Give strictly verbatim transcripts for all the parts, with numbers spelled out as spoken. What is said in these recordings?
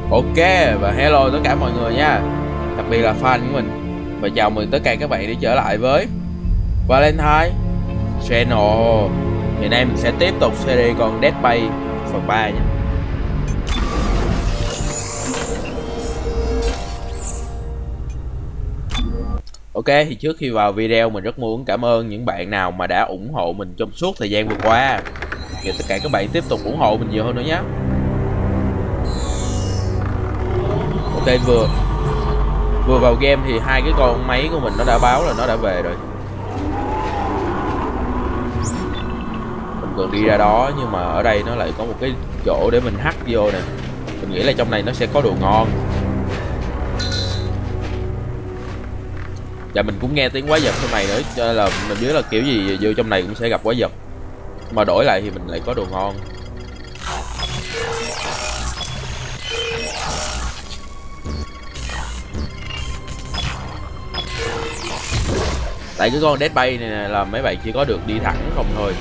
Ok và hello tất cả mọi người nha, đặc biệt là fan của mình, và chào mừng tất cả các bạn đã trở lại với Valentine Channel. Ngày nay mình sẽ tiếp tục series con Dead Bay phần ba nha. Ok, thì trước khi vào video mình rất muốn cảm ơn những bạn nào mà đã ủng hộ mình trong suốt thời gian vừa qua. Và tất cả các bạn tiếp tục ủng hộ mình nhiều hơn nữa nhé. Ok, vừa vừa vào game thì hai cái con máy của mình nó đã báo là nó đã về rồi. Mình cần đi ra đó nhưng mà ở đây nó lại có một cái chỗ để mình hack vô nè. Mình nghĩ là trong này nó sẽ có đồ ngon. Và mình cũng nghe tiếng quái vật trong này nữa, cho nên là mình biết là kiểu gì vô trong này cũng sẽ gặp quái vật. Mà đổi lại thì mình lại có đồ ngon. Tại cái con Dead Bay này là mấy bạn chỉ có được đi thẳng không thôi.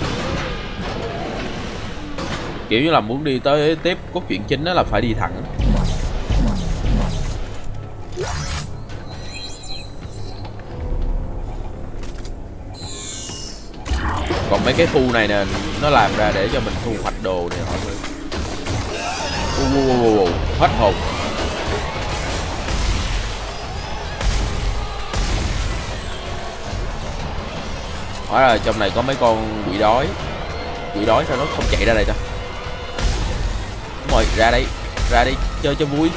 Kiểu như là muốn đi tới tiếp cốt truyện chính đó là phải đi thẳng. Còn mấy cái khu này nè, nó làm ra để cho mình thu hoạch đồ này mọi người. uh, uh, uh, uh, Hết hồn. Hóa ra trong này có mấy con quỷ đói. Quỷ đói sao nó không chạy ra đây ta? Đúng rồi, ra đây, ra đi chơi cho vui.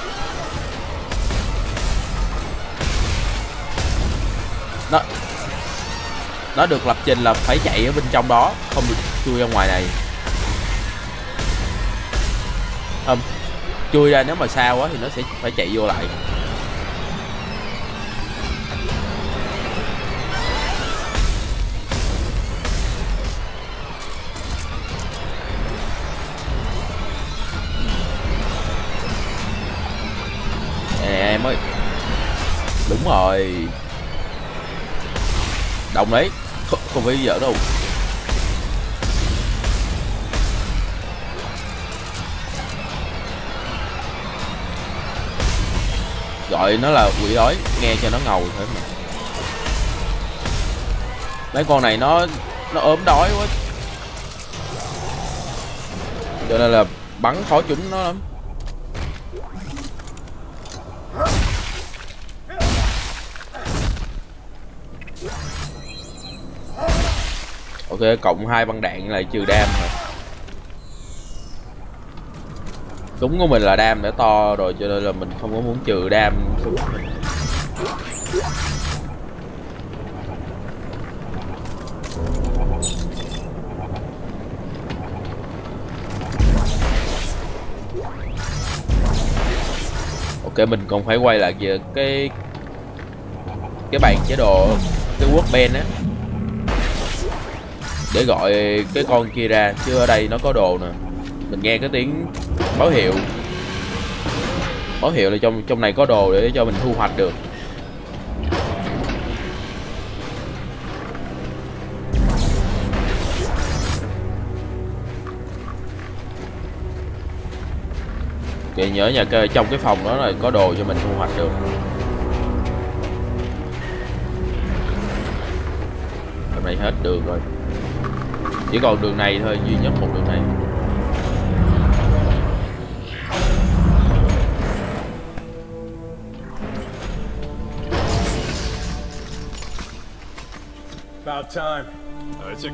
Nó Nó được lập trình là phải chạy ở bên trong đó, không được chui ra ngoài này. Không, chui ra nếu mà xa quá thì nó sẽ phải chạy vô lại. Em ơi, đúng rồi, đồng đấy, không, không phải giỡn đâu. Gọi nó là quỷ đói nghe cho nó ngầu thôi mà. Mấy con này nó nó ốm đói quá, cho nên là bắn khó trúng nó lắm. Ok, cộng hai băng đạn lại trừ đam rồi. Súng của mình là đam đã to rồi cho nên là mình không có muốn trừ đam súng. Ok, mình còn phải quay lại về cái cái bàn chế độ, cái workbench á, để gọi cái con kia ra, chứ ở đây nó có đồ nè. Mình nghe cái tiếng báo hiệu, báo hiệu là trong trong này có đồ để cho mình thu hoạch được. Kệ, nhớ nhà cái trong cái phòng đó là có đồ cho mình thu hoạch được. Hôm nay hết đường rồi, chỉ còn đường này thôi, duy nhất một đường này. About time. Isaac.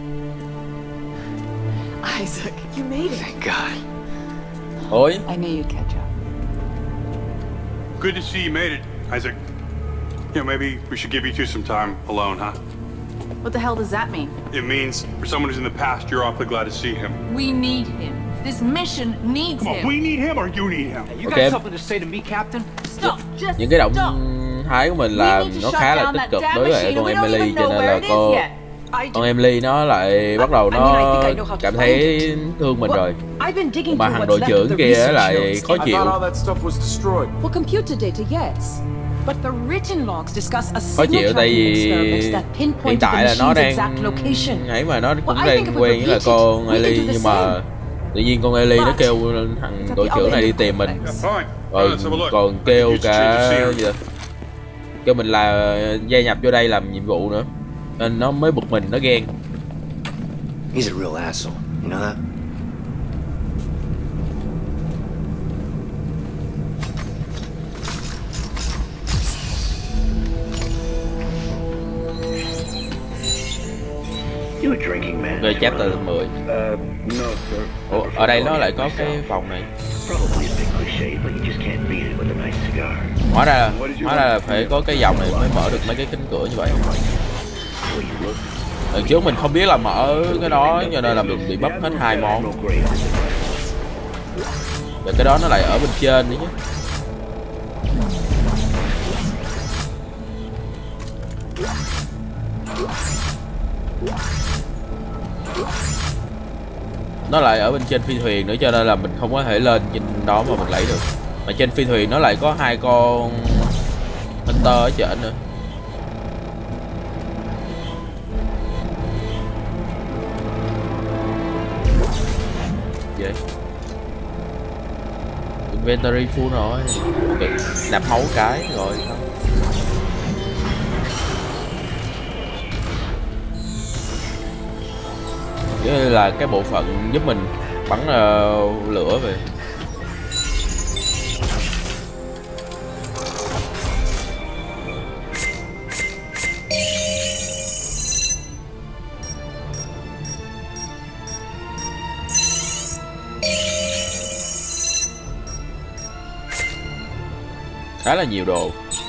Isaac, you made it. Thank God. Ôi, I knew you'd catch up. Good to see you made it, Isaac. You know, maybe we should give you two some time alone, huh? What the hell does that mean? It means for someone who's in the past, you're awfully glad to see him. We need him. This mission needs Come on, him. we need him or you need him? You Okay. got something to say to me, Captain? Stop. Just những cái động stop. thái của mình We làm need to nó shut khá là down tích that cực damn đối với machine. con We don't Emily, even cho know nên where là it is cô yet. I con do. Emily nó lại bắt đầu I mean, I nó think I know how to cảm find thấy it. thương mình rồi. I've been digging Mà through thằng what's đội left of trưởng the kia research lại notes. khó I chịu. thought all that stuff was destroyed. For computer data, yes. But the written logs discuss a Khó signal chịu tại tracking vì experiment that hiện pinpointed the tại là nó machine's đang exact location. ấy mà nó cũng Well, I think đang if we quen với là repeat it, con we can Ellie, do the nhưng mà same. Tự nhiên con Ellie nó kêu thằng đội trưởng này đi tìm mình, Yeah, fine. rồi Fine, let's have a look. còn I kêu could use to change cả the scenery. gì đó. Kêu mình là gia nhập vô đây làm nhiệm vụ nữa, nên nó mới bực mình, nó ghen. He's a real asshole. You know that? You a drinking man? Rồi chapter mười. Uh, no, sir. Ủa, ở đây nó lại có cái phòng này. Probably a bit cliché, but you just can't beat it with a nice cigar. Hóa ra là, hóa ra là phải có cái vòng này mới mở được mấy cái cánh cửa như vậy. Well, you look. Lần trước mình không biết là mở cái đó, cho nên là mình bị bắp hết hai món. Và cái đó nó lại ở bên trên nữa chứ. Nó lại ở bên trên phi thuyền nữa, cho nên là mình không có thể lên trên đó mà mình lấy được. Mà trên phi thuyền nó lại có hai con Hunter ở trên nữa. Vậy inventory full rồi. Okay. Nạp máu cái rồi không? Cái là cái bộ phận giúp mình bắn uh, lửa về. Khá là nhiều đồ.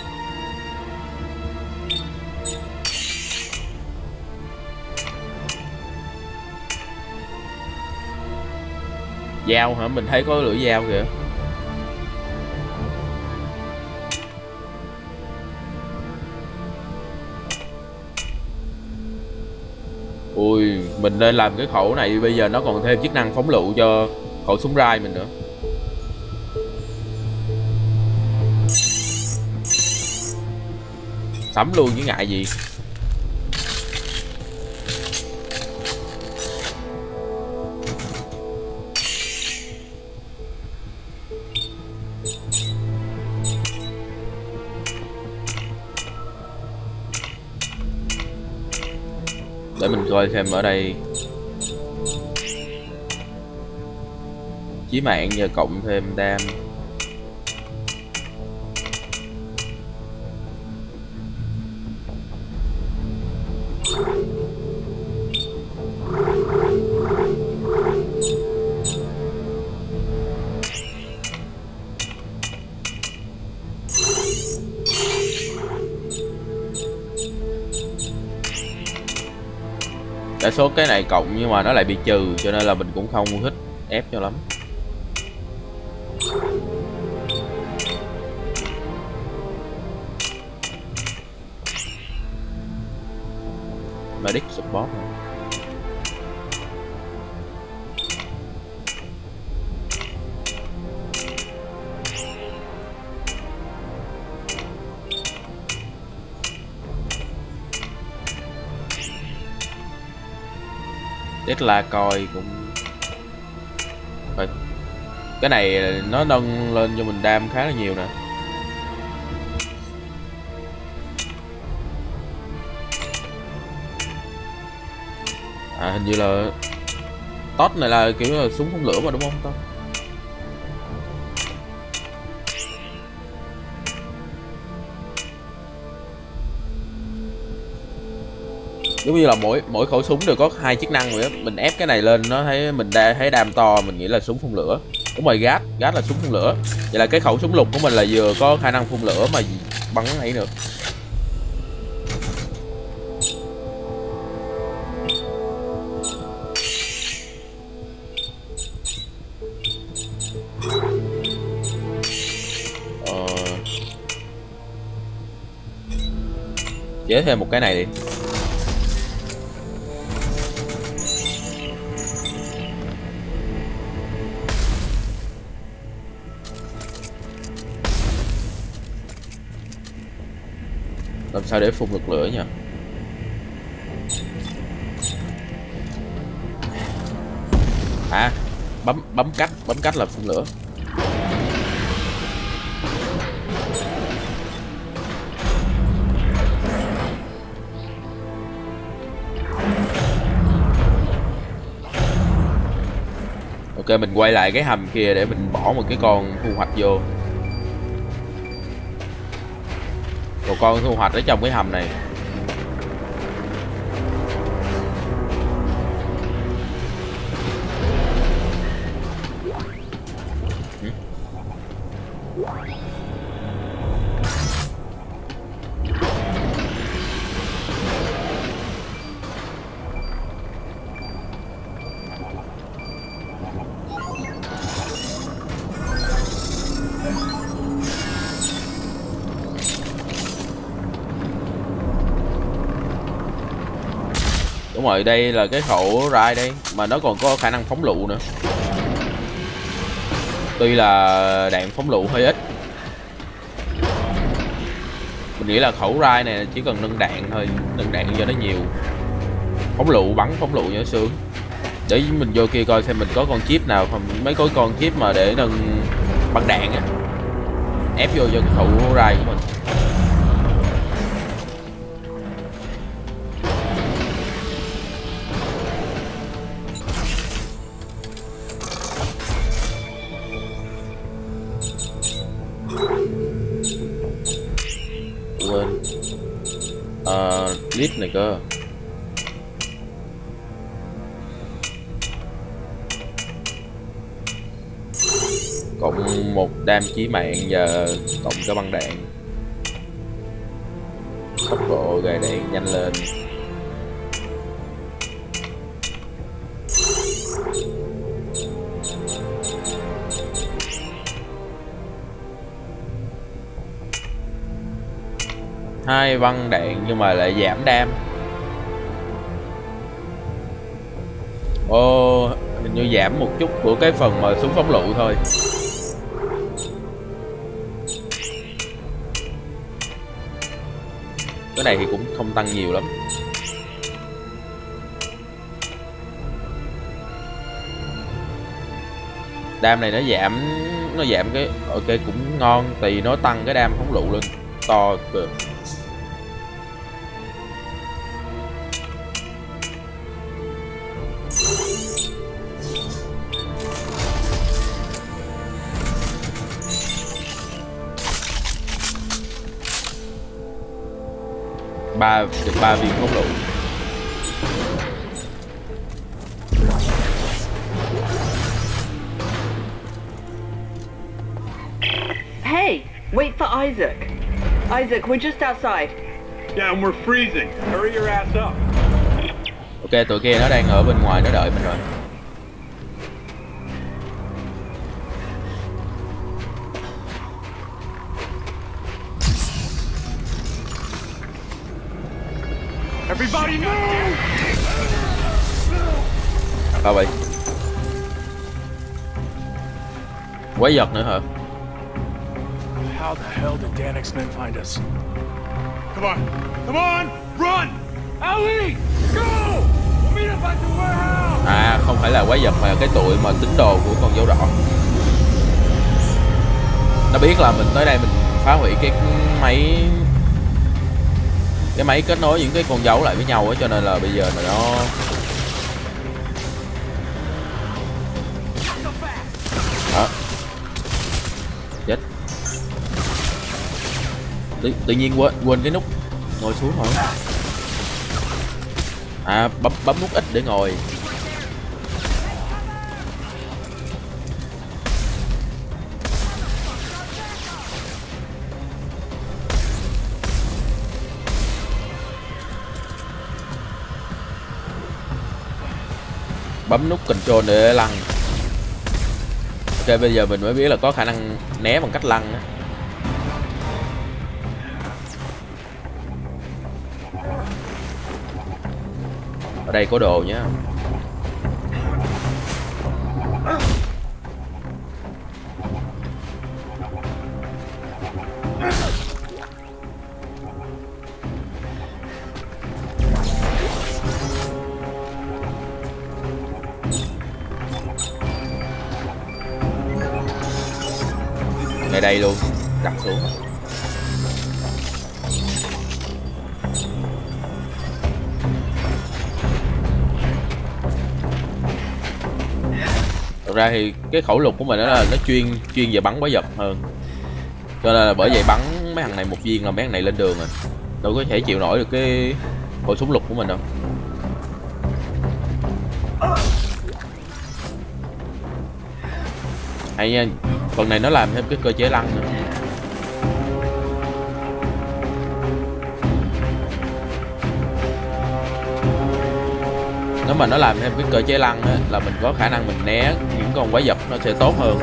Dao hả? Mình thấy có lưỡi dao kìa. Ui, mình nên làm cái khẩu này, bây giờ nó còn thêm chức năng phóng lựu cho khẩu súng rai mình nữa. Sắm luôn chứ ngại gì. Để mình coi xem ở đây chí mạng giờ cộng thêm đam. Đa số cái này cộng nhưng mà nó lại bị trừ, cho nên là mình cũng không thích ép cho lắm. Medic support này. Tesla coi cũng phải. Cái này nó nâng lên cho mình đam khá là nhiều nè. À hình như là Tot này là kiểu là súng phóng lửa mà đúng không Tot? Giống như là mỗi mỗi khẩu súng đều có hai chức năng vậy đó. Mình ép cái này lên nó thấy mình đa, thấy đam to, mình nghĩ là súng phun lửa. Đúng rồi, gas gas là súng phun lửa. Vậy là cái khẩu súng lục của mình là vừa có khả năng phun lửa mà bắn ấy nữa. Ờ... chế thêm một cái này đi. Làm sao để phun được lửa nhỉ? À, bấm bấm cách bấm cách là phun lửa. Ok, mình quay lại cái hầm kia để mình bỏ một cái con thu hoạch vô. Một con thu hoạch ở trong cái hầm này. Đúng rồi, đây là cái khẩu rai đây, mà nó còn có khả năng phóng lựu nữa. Tuy là đạn phóng lựu hơi ít. Mình nghĩ là khẩu rai này chỉ cần nâng đạn thôi, nâng đạn cho nó nhiều. Phóng lựu, bắn phóng lựu cho nó sướng. Để mình vô kia coi xem mình có con chip nào không, mấy có con chip mà để nâng băng đạn á. Ép vô cho cái khẩu rai của mình. Quên à, clip này cơ. Cộng một đam chí mạng và cộng cái băng đạn. Tốc độ gài đạn nhanh lên. Hai băng đạn nhưng mà lại giảm đam. Ô, hình như giảm một chút của cái phần mà súng phóng lựu thôi. Cái này thì cũng không tăng nhiều lắm. Đam này nó giảm, nó giảm cái ok cũng ngon, thì nó tăng cái đam phóng lựu lên to kìa. ba được ba viên phóng lựu. Hey, wait for Isaac. Isaac, we're just outside. Yeah, and we're freezing. Hurry your ass up. Ok, tụi kia nó đang ở bên ngoài nó đợi mình rồi. Everybody move! Sao vậy? Quái vật nữa hả? How the hell did Dan X-Men find us? Come on! Come on! Run! Ellie! Go! We'll meet up at the warehouse! À, không phải là quái vật mà cái tụi mà tín đồ của con dấu đỏ. Nó biết là mình tới đây mình phá hủy cái máy cái máy kết nối những cái con dấu lại với nhau á, cho nên là bây giờ là nó đó. Chết. Tự, tự nhiên quên quên cái nút ngồi xuống rồi. À, bấm bấm nút ít để ngồi. Bấm nút control để lăn. Ok, bây giờ mình mới biết là có khả năng né bằng cách lăn á. Ở đây có đồ nhá. đây luôn, đặt xuống. Thật ra thì cái khẩu lục của mình đó là nó chuyên chuyên về bắn quái vật hơn, cho nên là bởi vậy bắn mấy thằng này một viên là mấy thằng này lên đường rồi, đâu có thể chịu nổi được cái khẩu súng lục của mình đâu. Hay nha, phần này nó làm thêm cái cơ chế lăn nữa. Nếu mà nó làm thêm cái cơ chế lăn á, là mình có khả năng mình né những con quái vật nó sẽ tốt hơn.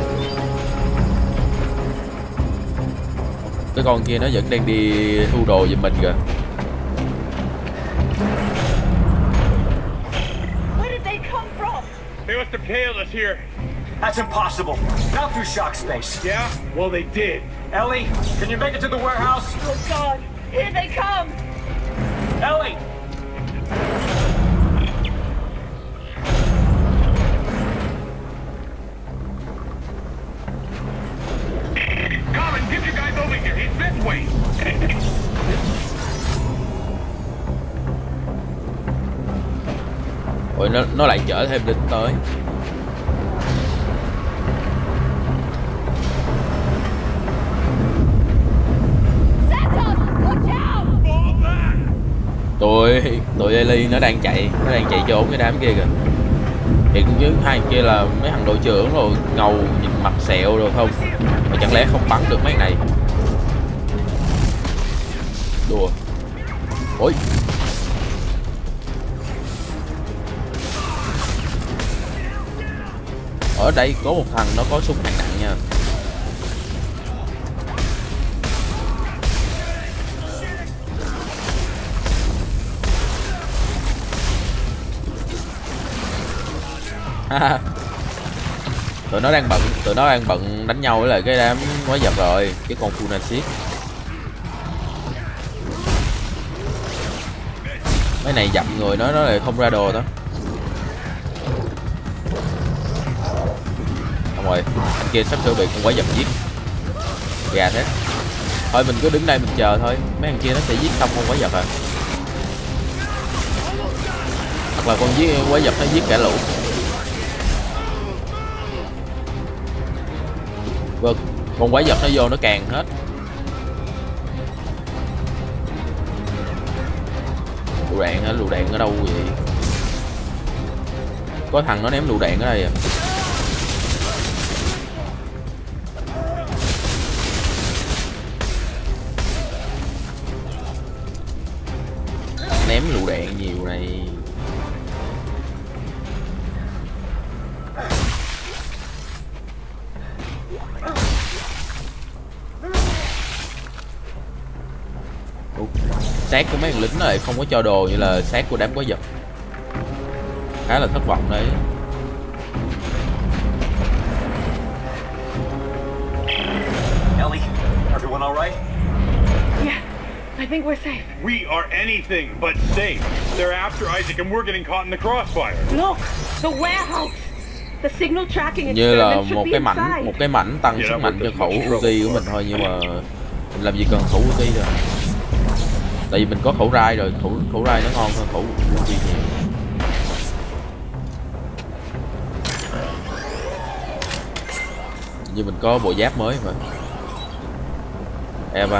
Cái con kia nó vẫn đang đi thu đồ giùm mình kìa. Where did they come from? They must have tailed us here. That's impossible. Not through shock space. Yeah? Well, they did. Ellie, can you make it to the warehouse? Oh God! Here they come! Ellie! Colin, get you guys over here. It's this way. Ôi, nó, nó lại chở thêm lính tới. Tụi tụi Ellie nó đang chạy, nó đang chạy trốn cái đám kia kìa. Thì cũng chứ hai kia là mấy thằng đội trưởng rồi ngầu nhìn mặt sẹo rồi không, mà chẳng lẽ không bắn được mấy này? Đùa. Ôi, ở đây có một thằng nó có súng hạng nặng nha. Tụi nó đang bận, tụi nó đang bận đánh nhau với lại cái đám quái vật rồi, cái con Funasis. Mấy này dặm người nó nó lại không ra đồ đó. Xong rồi, anh kia sắp sửa bị con quái vật giết. Gà thế. Thôi mình cứ đứng đây mình chờ thôi, mấy thằng kia nó sẽ giết xong con quái vật à. Hoặc là con giết quái vật nó giết cả lũ. Vâng, con quái vật nó vô nó càng hết. Lựu đạn hả? Lựu đạn ở đâu vậy? Có thằng nó ném lựu đạn ở đây à. Ném lựu đạn nhiều này. Xác của mấy thằng lính nó lại không có cho đồ như là xác của đám quái vật. Khá là thất vọng đấy. Ellie, everyone all right? Yeah, I think we're safe. We are anything but safe. They're after Isaac and we're getting caught in the crossfire. Look, the warehouse. The signal tracking Như là experiment một should be cái mảnh, inside. một cái mảnh tăng sức mạnh cho khẩu Uzi của mình thôi, nhưng mà mình làm gì cần khẩu Uzi rồi. Tại vì mình có khẩu rai rồi, khẩu khẩu rai nó ngon hơn khẩu Uzi nhiều. Như mình có bộ giáp mới mà. Eva.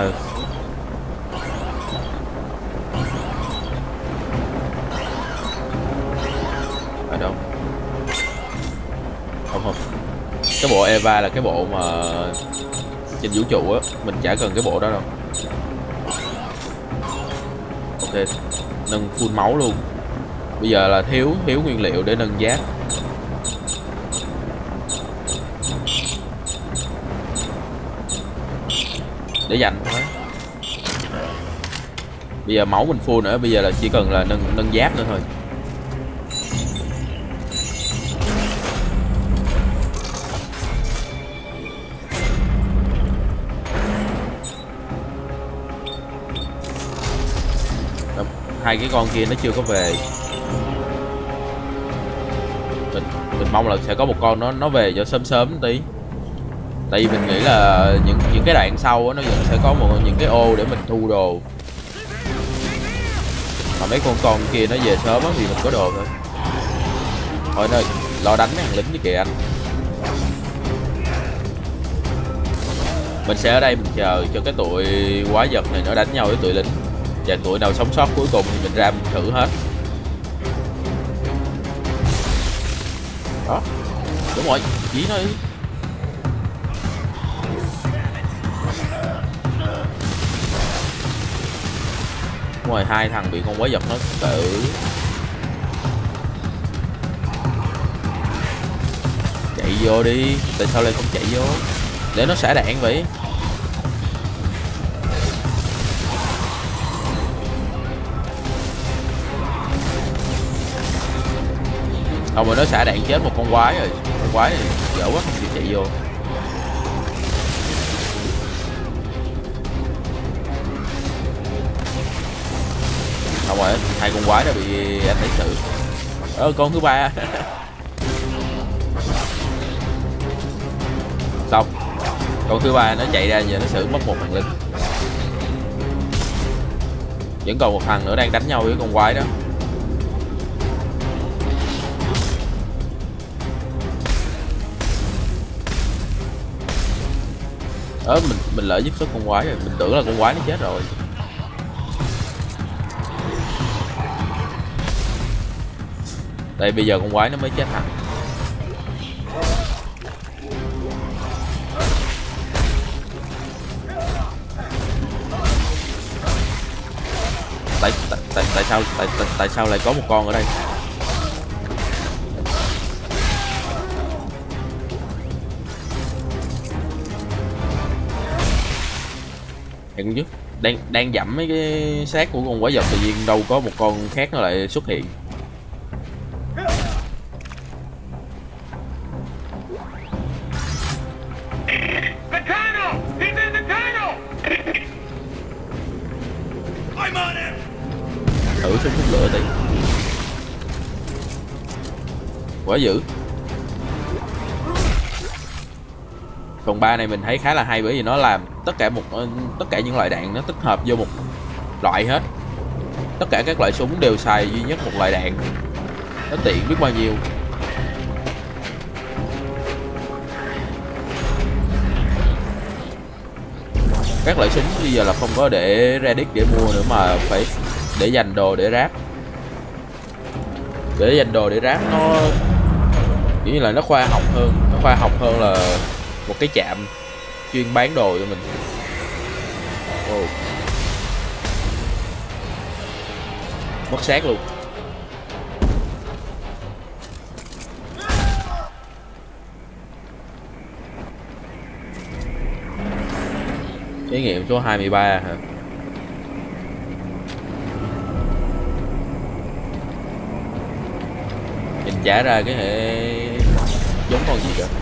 Ở đâu? Không không. Cái bộ Eva là cái bộ mà trên vũ trụ á, mình chả cần cái bộ đó đâu. Ok, nâng full máu luôn. Bây giờ là thiếu thiếu nguyên liệu để nâng giáp. Để dành thôi. Bây giờ máu mình full nữa, bây giờ là chỉ cần là nâng nâng giáp nữa thôi. Hai cái con kia nó chưa có về. Mình mình mong là sẽ có một con nó nó về cho sớm sớm tí. Tại vì mình nghĩ là những những cái đoạn sau á, nó vẫn sẽ có một những cái ô để mình thu đồ. Mà mấy con con kia nó về sớm á thì mình có đồ thôi. Thôi nơi lo đánh mấy thằng lính đi kìa anh. Mình sẽ ở đây mình chờ cho cái tụi quái vật này nó đánh nhau với tụi lính. Và tụi nào sống sót cuối cùng thì mình ra mình thử hết. Đó. Đúng rồi, chỉ nó đi. Ngoài hai thằng bị con quái vật nó tự chạy vô đi. Tại sao lại không chạy vô để nó xả đạn vậy? Không mà nó xả đạn chết một con quái rồi. Con quái này dở quá không chịu chạy vô. Không rồi, hai con quái đã bị anh ấy xử. Ờ con thứ ba. Xong. Con thứ ba nó chạy ra giờ nó xử mất một thằng lính. Vẫn còn một thằng nữa đang đánh nhau với con quái đó. Ờ mình mình lỡ giúp sức con quái rồi, mình tưởng là con quái nó chết rồi. Đây bây giờ con quái nó mới chết hẳn. Tại tại tại, tại sao tại, tại tại sao lại có một con ở đây? Hiện chứ đang đang dẫm mấy cái xác của con quái vật tự nhiên đâu có một con khác nó lại xuất hiện. Thử súng hút lửa tí. Quá dữ. Phần ba này mình thấy khá là hay bởi vì nó làm tất cả một tất cả những loại đạn nó tích hợp vô một loại hết. Tất cả các loại súng đều xài duy nhất một loại đạn. Nó tiện biết bao nhiêu. Các loại súng bây giờ là không có để Reddit để mua nữa mà phải để dành đồ để ráp. Để dành đồ để ráp nó kiểu như là nó khoa học hơn, nó khoa học hơn là một cái trạm chuyên bán đồ cho mình. Oh. Mất xác luôn. Trải nghiệm số hai mươi ba hả? Nhìn trả ra cái hệ giống con gì kìa.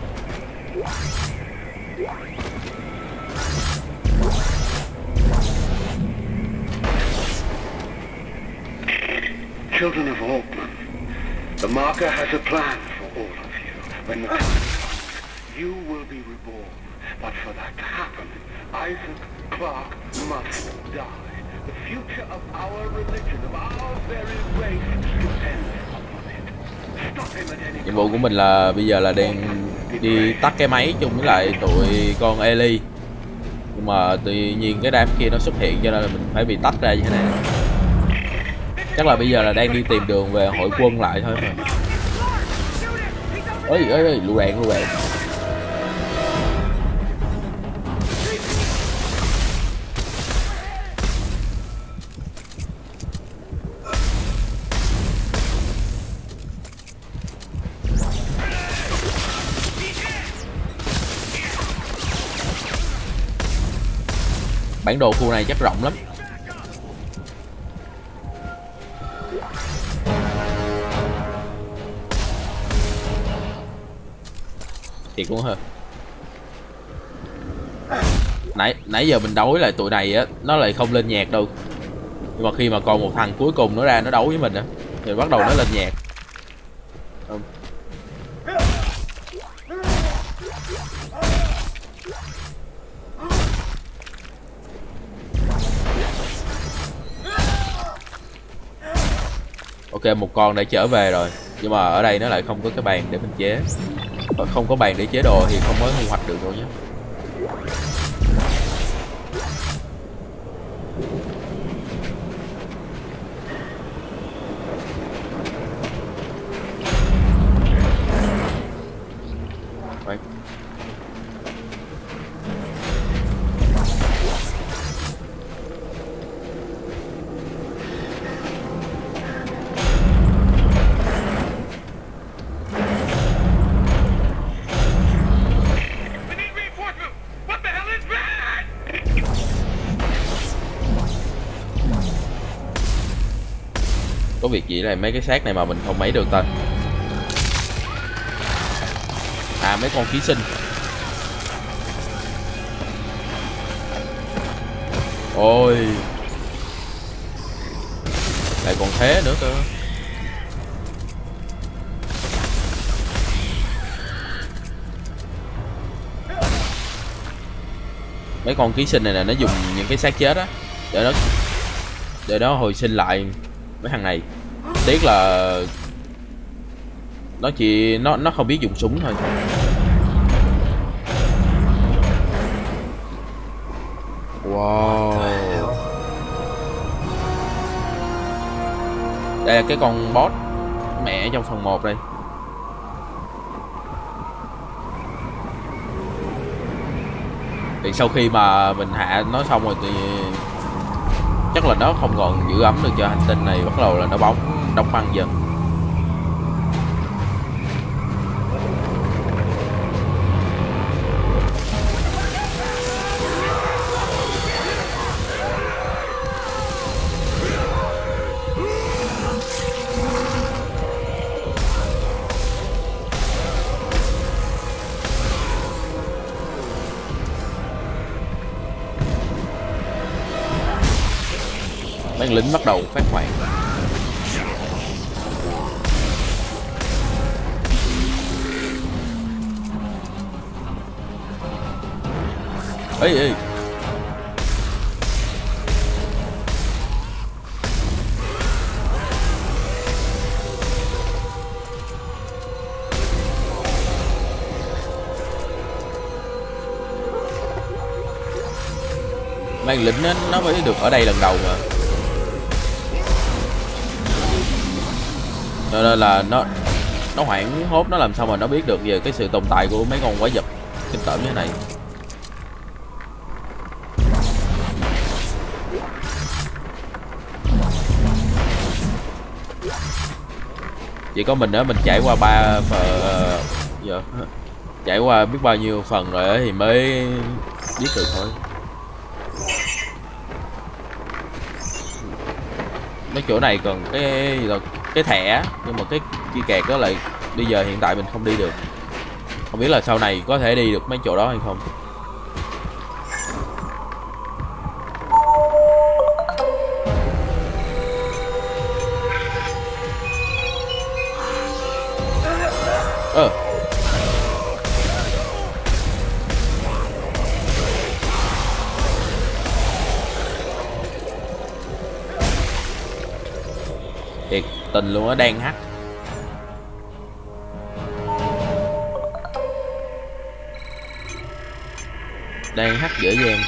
Children of Altman, the marker has a plan for all of you. When the time comes, you will be reborn. But for that to happen, Isaac Clarke must die. The future of our religion, of our very race, depends upon it. Stop him at any Nhiệm vụ của mình là bây giờ là đang đi tắt cái máy chung với lại tụi con Ellie. Nhưng mà tự nhiên cái đám kia nó xuất hiện cho nên là mình phải bị tách ra như thế này. Chắc là bây giờ là đang đi tìm đường về hội quân lại thôi mà. Ơi ơi ơi, lũ đạn lũ đạn. Bản đồ khu này chắc rộng lắm. Thiệt luôn hả? Nãy nãy giờ mình đấu với lại tụi này á, nó lại không lên nhạc đâu. Nhưng mà khi mà còn một thằng cuối cùng nó ra nó đấu với mình á, thì bắt đầu nó lên nhạc. Ok, một con đã trở về rồi. Nhưng mà ở đây nó lại không có cái bàn để mình chế. Không có bàn để chế đồ thì không có thu hoạch được đâu nhé. Right. Có việc gì là mấy cái xác này mà mình không mấy được ta? À, mấy con ký sinh. Ôi, lại còn thế nữa cơ. Mấy con ký sinh này là nó dùng những cái xác chết á để nó để nó hồi sinh lại mấy thằng này. Tiếc là nó chỉ nó nó không biết dùng súng thôi. Wow. Đây là cái con boss mẹ trong phần một đây. Thì sau khi mà mình hạ nó xong rồi thì chắc là nó không còn giữ ấm được cho hành tinh này, bắt đầu là nó bóng đóng băng dần. Mấy lính bắt đầu phát hoảng. Ê ê. Mấy lính nó, nó mới được ở đây lần đầu mà. Cho nên là nó nó hoảng hốt, nó làm sao mà nó biết được về cái sự tồn tại của mấy con quái vật kinh tởm như thế này. Chỉ có mình nữa, mình trải qua ba phần giờ trải qua biết bao nhiêu phần rồi thì mới biết được thôi. Mấy chỗ này còn cái gì là cái thẻ, nhưng mà cái kia kẹt đó lại bây giờ hiện tại mình không đi được. Không biết là sau này có thể đi được mấy chỗ đó hay không. Ờ. Thiệt tình luôn á, đang hắt. Đang hắt dễ dàng.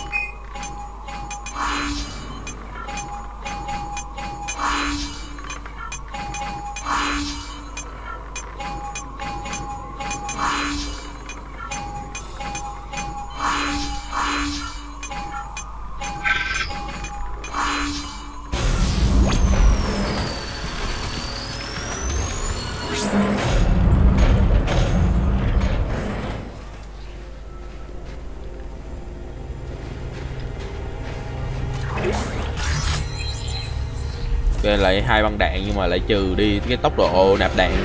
Lại hai băng đạn nhưng mà lại trừ đi cái tốc độ nạp đạn.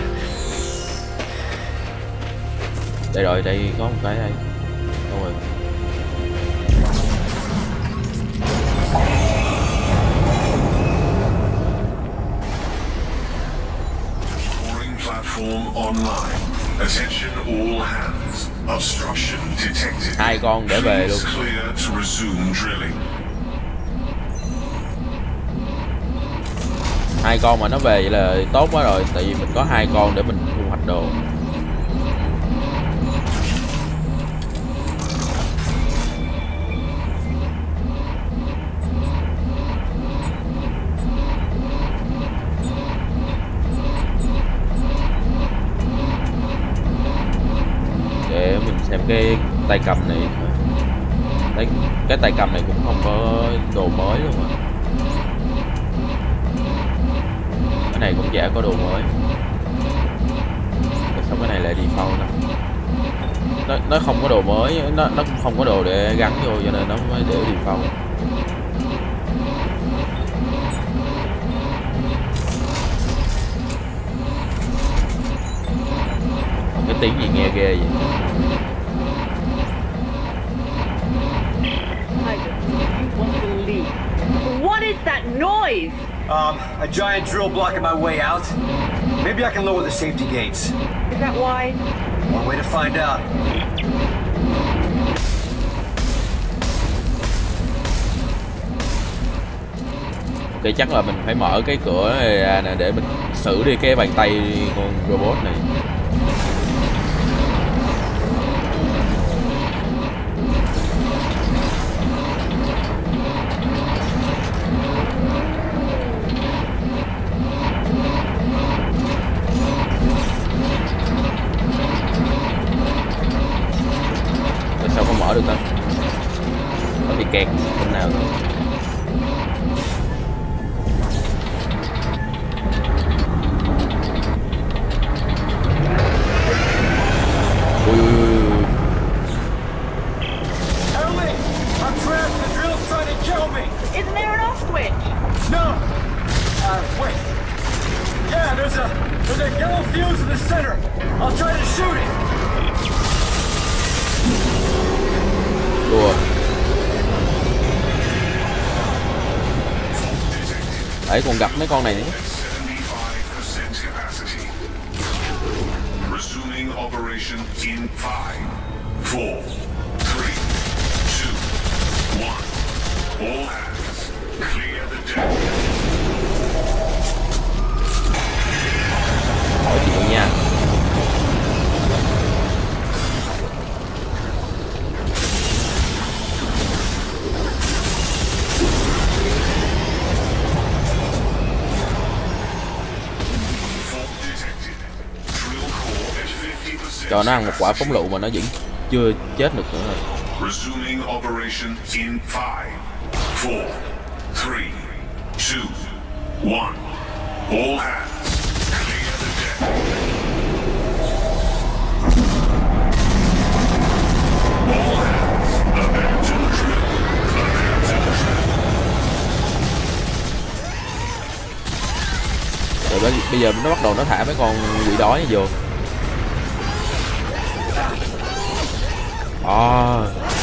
Đây rồi, đây có một cái đây. Đâu rồi? Hai con để về luôn. Hai con mà nó về vậy là tốt quá rồi, tại vì mình có hai con để mình thu hoạch đồ. Để mình xem cái tay cầm này. Đấy, cái tay cầm này cũng không có đồ mới luôn mà. Cái này cũng chả có đồ mới. Sao cái này lại default đó? Nó, nó không có đồ mới, nó, nó cũng không có đồ để gắn vô cho nên nó mới để default. Cái tiếng gì nghe ghê vậy? What is that noise? Um, a giant drill blocking my way out. Maybe I can lower the safety gates. Is that why? One way to find out. Ok, chắc là mình phải mở cái cửa này ra nè để mình xử đi cái bàn tay con robot này. Sao không mở được ta? Nó bị kẹt bên nào rồi? Ui, ui, ui. Ellie! I'm trapped! The drill's trying to kill me! Isn't there an off switch? No! Uh, wait. Yeah, there's a there's a yellow fuse in the center. I'll try to shoot it. Đùa. Đấy, còn gặp mấy con này nữa. Resuming operation in five, four, three, two, one. All hands, clear the deck. Hỏi chuyện nha. Cho nó ăn một quả phóng lựu mà nó vẫn chưa chết được nữa rồi. Resuming operation in five, four, three, two, one. All hands, clear the deck. All hands, abandon drill. Abandon drill. Rồi bây, bây giờ nó bắt đầu nó thả mấy con quỷ đói này vô. À,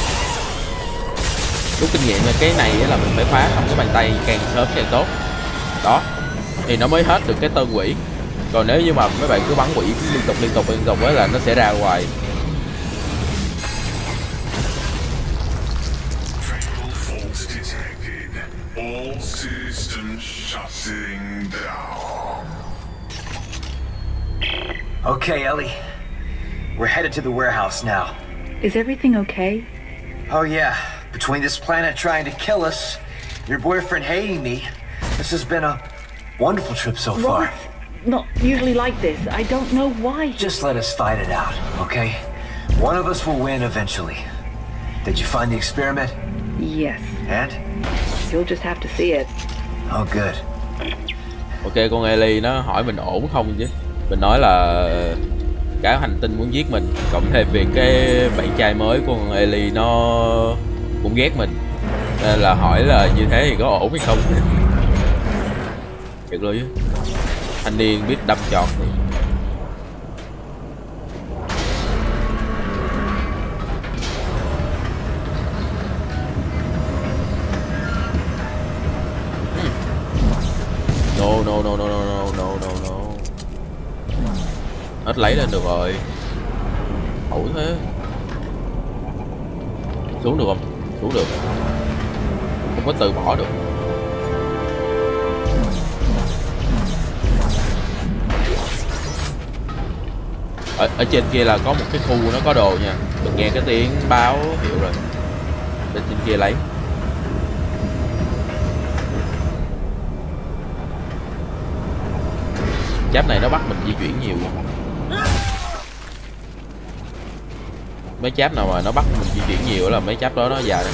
rút kinh nghiệm là cái này là mình phải phá xong cái bàn tay càng sớm càng tốt. Đó thì nó mới hết được cái tên quỷ. Còn nếu như mà mấy bạn cứ bắn quỷ liên tục liên tục liên tục ấy là nó sẽ ra ngoài. Fatal fault detected. All systems shutting down. Okay, Ellie. We're headed to the warehouse now. Is everything okay? Oh yeah, between this planet trying to kill us, your boyfriend hating me, this has been a wonderful trip so far. Robert's not usually like this. I don't know why. Just let us fight it out, okay? One of us will win eventually. Did you find the experiment? Yes. And? You'll just have to see it. Oh, good. Ok, con Ellie nó hỏi mình ổn không chứ. Mình nói là cả hành tinh muốn giết mình, cộng thêm việc cái bạn trai mới của con Ellie nó cũng ghét mình, nên là hỏi là như thế thì có ổn hay không. Thiệt luôn chứ, thanh niên biết đâm chọt thì. No no no no no no no no no. Hết lấy lên được rồi. Ẩu thế. Xuống được không? Xuống được. Không có từ bỏ được. ở, ở trên kia là có một cái khu nó có đồ nha. Mình nghe cái tiếng báo hiệu rồi. Lên trên kia lấy. Cháp này nó bắt mình di chuyển nhiều. Mấy cháp nào mà nó bắt mình di chuyển nhiều là mấy cháp đó nó dài đấy.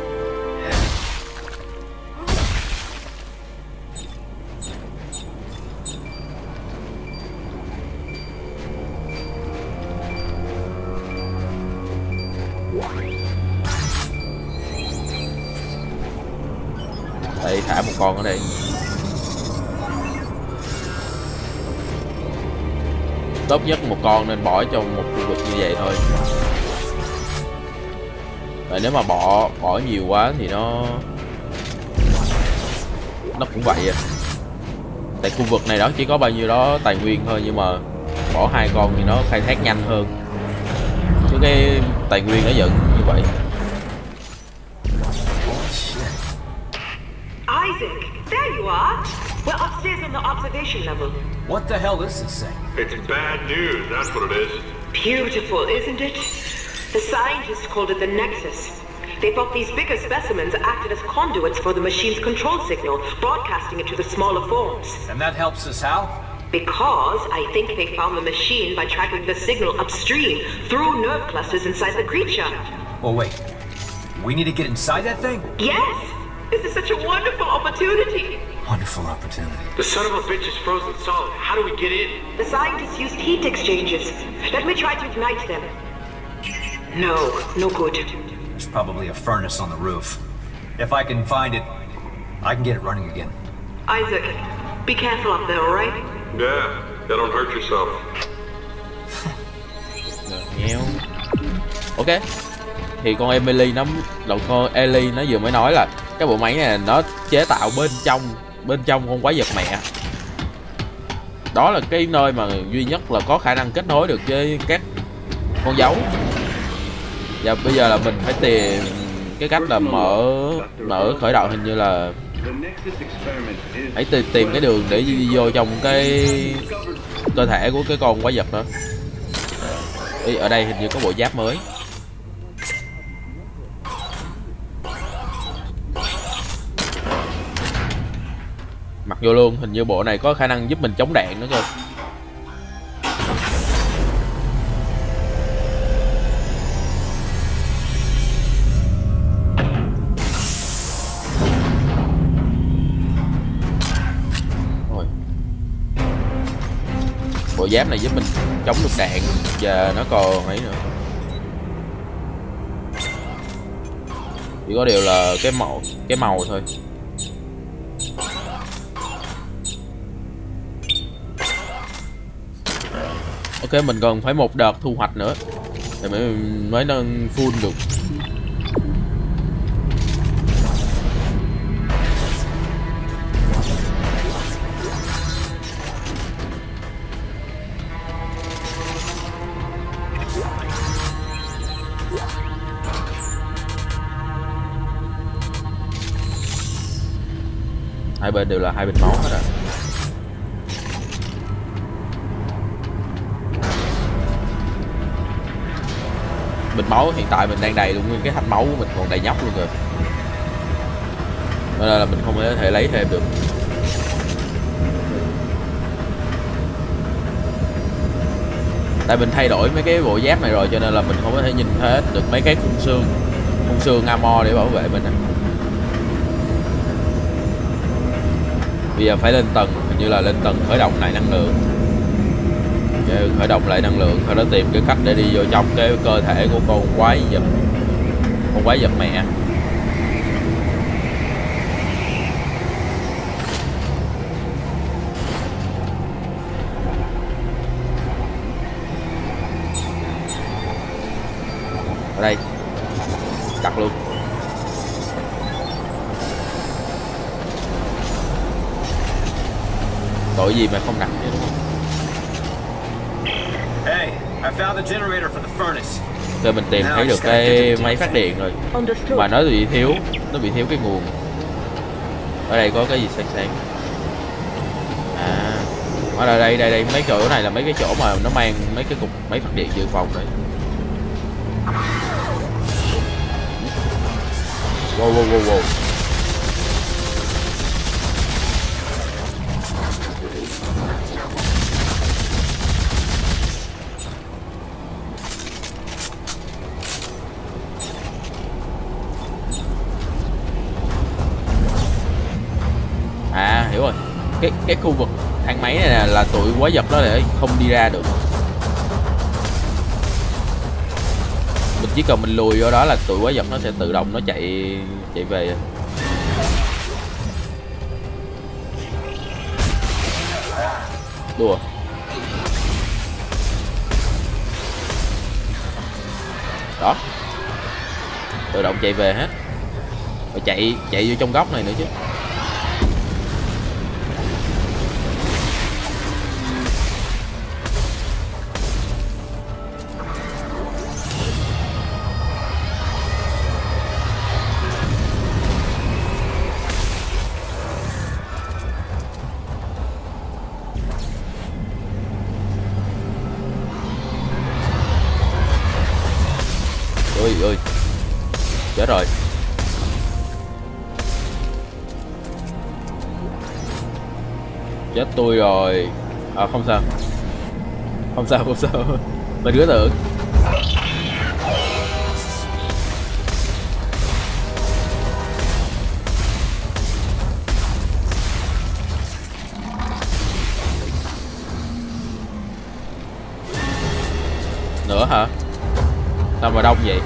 Đây, thả một con ở đây. Tốt nhất một con nên bỏ trong một khu vực như vậy thôi. Rồi nếu mà bỏ bỏ nhiều quá thì nó nó cũng vậy à. Tại khu vực này đó chỉ có bao nhiêu đó tài nguyên thôi, nhưng mà bỏ hai con thì nó khai thác nhanh hơn. Chứ cái tài nguyên nó vẫn như vậy. Isaac, there you are. We're upstairs on the observation level. What the hell is this thing? It's bad news, that's what it is. Beautiful, isn't it? The scientists called it the Nexus. They thought these bigger specimens acted as conduits for the machine's control signal, broadcasting it to the smaller forms. And that helps us how? Because I think they found the machine by tracking the signal upstream through nerve clusters inside the creature. Well, wait. We need to get inside that thing? Yes! This is such a wonderful opportunity. Wonderful opportunity. The son of a bitch is frozen solid. How do we get in? The scientists used heat exchangers. Let me try to ignite them. No, no good. There's probably a furnace on the roof. If I can find it, I can get it running again. Isaac, be careful up there, alright? Yeah, yeah, don't hurt yourself. Nghèo. Ok. Thì con Emily nó đầu con Ellie nó vừa mới nói là cái bộ máy này nó chế tạo bên trong bên trong con quái vật mẹ. Đó là cái nơi mà duy nhất là có khả năng kết nối được với các con dấu. Và bây giờ là mình phải tìm cái cách là mở mở khởi động, hình như là hãy tìm, tìm cái đường để đi vô trong cái cơ thể của cái con quái vật đó. Ý, ở đây hình như có bộ giáp mới. Mặc vô luôn, hình như bộ này có khả năng giúp mình chống đạn nữa cơ. Rồi. Bộ giáp này giúp mình chống được đạn và nó còn ấy nữa. Chỉ có điều là cái màu cái màu thôi. Ok, mình cần phải một đợt thu hoạch nữa để mới mới nâng full được. Hai bên đều là hai bình máu hết rồi. Bình máu hiện tại mình đang đầy luôn, nguyên cái thanh máu của mình còn đầy nhóc luôn rồi. Nên là mình không có thể lấy thêm được. Tại mình thay đổi mấy cái bộ giáp này rồi cho nên là mình không có thể nhìn hết được mấy cái khung xương khung xương armor để bảo vệ mình. Bây giờ phải lên tầng, hình như là lên tầng khởi động lại năng lượng. Khởi động lại năng lượng, sau đó tìm cái cách để đi vô trong cái cơ thể của con quái vật con quái vật mẹ. Ở đây đặt luôn. Tội gì mà không đặt vậy đúng không? Hey, I found the generator for the furnace. Rồi mình tìm thấy được cái máy phát điện rồi. Mà nó bị thiếu, nó bị thiếu cái nguồn. Ở đây có cái gì sáng sáng. À, Ở đây đây đây đây mấy chỗ này là mấy cái chỗ mà nó mang mấy cái cục mấy phát điện dự phòng đấy. Wow wow wow wow. À hiểu rồi. Cái cái khu vực thang máy này là, là tụi quái vật đó để không đi ra được. Mình chỉ cần mình lùi vô đó là tụi quái vật nó sẽ tự động nó chạy chạy về. Đùa. Đó. Tự động chạy về hết. Rồi chạy chạy vô trong góc này nữa chứ. Ôi ơi. Chết rồi. Chết tôi rồi. À không sao. Không sao không sao. Mình cứ tưởng. Nữa hả? Sao mà đông vậy?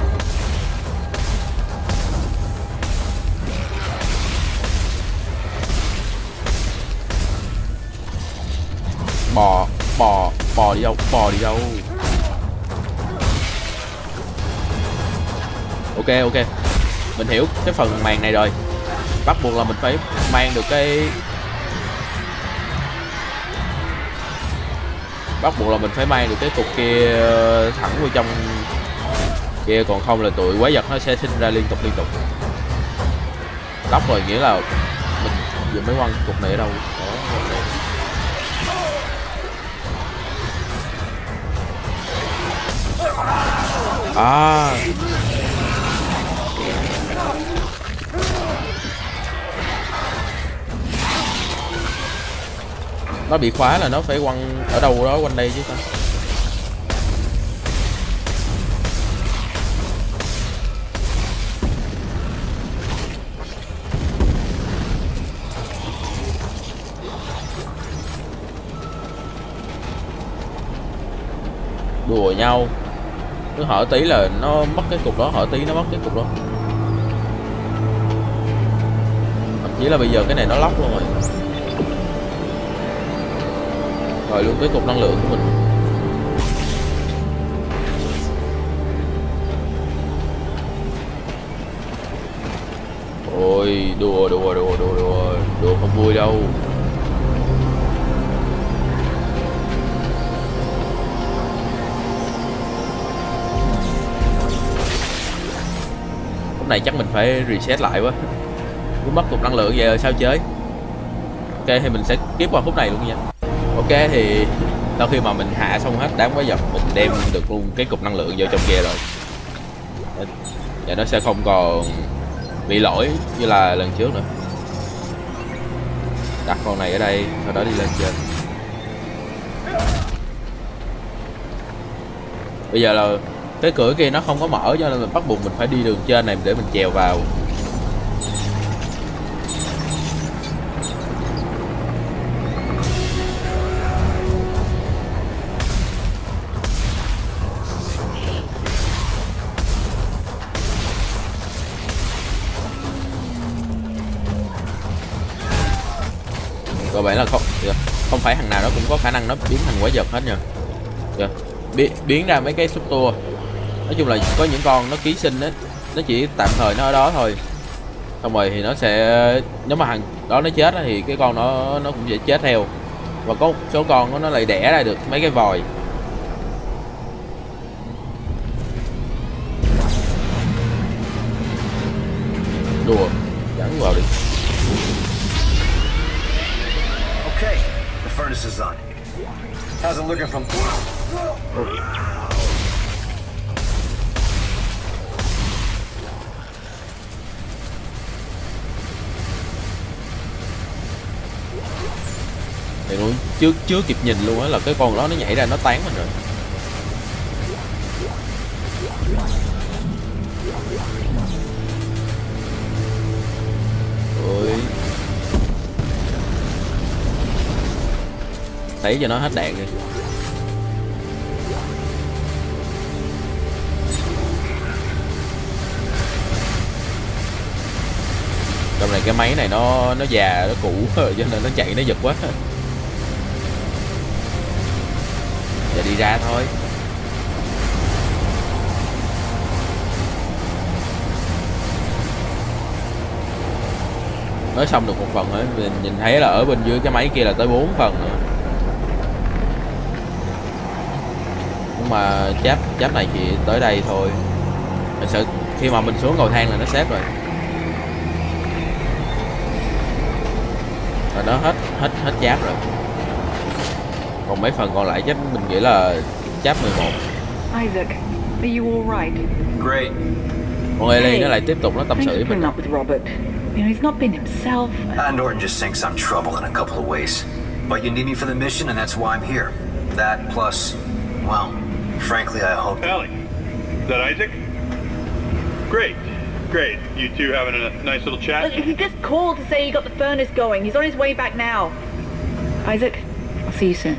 Bò, bò, bò đi đâu, bò đi đâu? Ok ok. Mình hiểu cái phần màn này rồi. Bắt buộc là mình phải mang được cái Bắt buộc là mình phải mang được cái cục kia thẳng vô trong kia, còn không là tụi quái vật nó sẽ sinh ra liên tục liên tục. Lóc rồi nghĩa là mình vừa mới quăng cục này ở đâu. Đó. À. Nó bị khóa là nó phải quăng ở đâu đó quanh đây chứ sao. Đùa nhau. Cứ hở tí là nó mất cái cục đó, hở tí nó mất cái cục đó. Thậm chí là bây giờ cái này nó lóc luôn rồi. Rồi luôn cái cục năng lượng của mình. Ôi đùa đùa đùa đùa đùa đùa không vui đâu. Lúc này chắc mình phải reset lại quá. Cứ mất cục năng lượng vậy rồi sao chơi. Ok thì mình sẽ skip qua phút này luôn nha. Ok thì sau khi mà mình hạ xong hết đám quái vật, mình đem được luôn cái cục năng lượng vô trong kia rồi. Và nó sẽ không còn bị lỗi như là lần trước nữa. Đặt con này ở đây, sau đó đi lên trên. Bây giờ là cái cửa kia nó không có mở cho nên mình bắt buộc mình phải đi đường trên này để mình trèo vào. Cơ bản là không không phải thằng nào nó cũng có khả năng nó biến thành quái vật hết nha. Yeah. Biến, biến ra mấy cái xúc tua. Nói chung là có những con nó ký sinh á, nó chỉ tạm thời nó ở đó thôi. Xong rồi thì nó sẽ, nếu mà thằng đó nó chết thì cái con nó nó cũng sẽ chết theo. Và có một số con nó lại đẻ ra được mấy cái vòi. Đùa, gắn vào đi. Okay, the furnace is on. How's it looking from... Thì luôn trước chưa kịp nhìn luôn á là cái con đó nó nhảy ra nó tán mình rồi. Ôi. Thấy cho nó hết đạn đi. Trong này cái máy này nó nó già nó cũ rồi cho nên nó chạy nó giật quá. Giờ đi ra thôi. Nói xong được một phần rồi, mình nhìn thấy là ở bên dưới cái máy kia là tới bốn phần nữa. Nhưng mà cháp cháp này thì tới đây thôi. Thật sự khi mà mình xuống cầu thang là nó xếp rồi. Rồi nó hết hết hết cháp rồi. Còn mấy phần còn lại chắc mình nghĩ là cháp mười một. Isaac, are you all right? Great. Còn Ellie nó lại tiếp tục nó tâm Thanks sự với for mình. putting up with Robert. You know, he's not been himself. Uh, Norton just thinks I'm trouble in a couple of ways. But you need me for the mission, and that's why I'm here. That plus, well, frankly, I hope... Ellie, is that Isaac? Great, great. You two having a nice little chat? Look, he just called to say he got the furnace going. He's on his way back now. Isaac, I'll see you soon.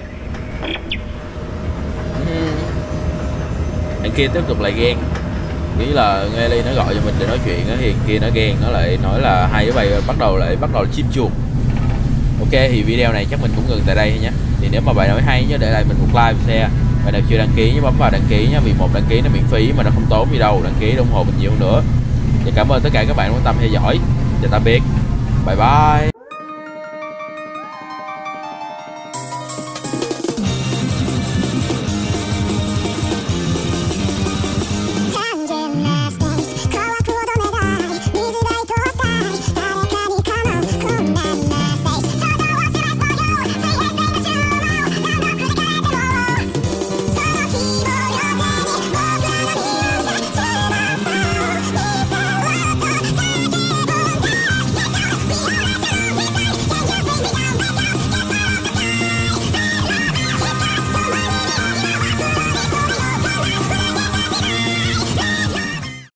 Thằng kia tiếp tục lại ghen. Nghĩ là nghe Ellie nó gọi cho mình để nói chuyện á, thì kia nó ghen, nó lại nói là hai đứa bay bắt đầu lại bắt đầu chim chuột. Ok, thì video này chắc mình cũng ngừng tại đây nhé. Thì nếu mà bạn nào hay nhớ để lại mình một like và share. Bạn nào chưa đăng ký nhớ bấm vào đăng ký nhé, vì một đăng ký nó miễn phí mà nó không tốn gì đâu. Đăng ký để ủng hộ mình nhiều hơn nữa. Và cảm ơn tất cả các bạn quan tâm theo dõi. Chào tạm biệt. Bye bye.